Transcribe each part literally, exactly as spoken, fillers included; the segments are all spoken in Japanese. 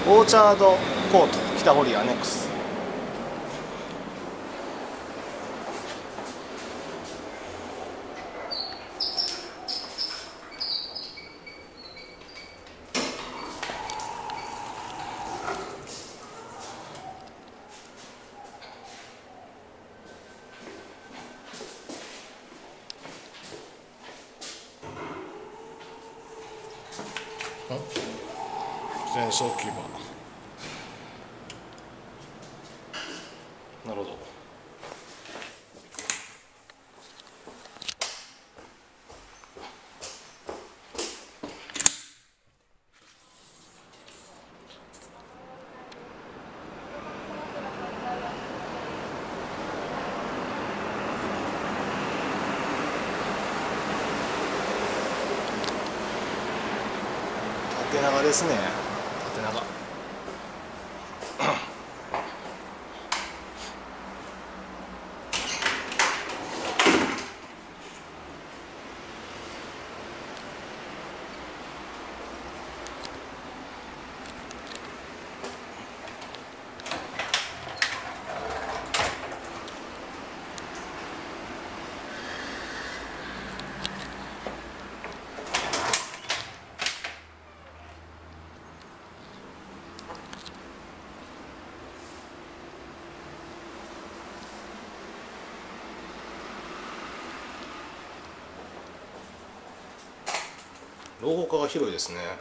オーチャードコート北堀アネックス。前走キーパー。なるほど。縦長ですね。縦長。朗報化が広いですね。うん、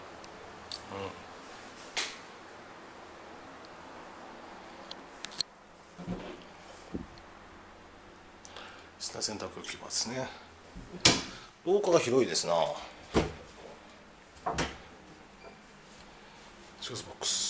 下洗濯機場ですね。廊下が広いですな。シューズボックス。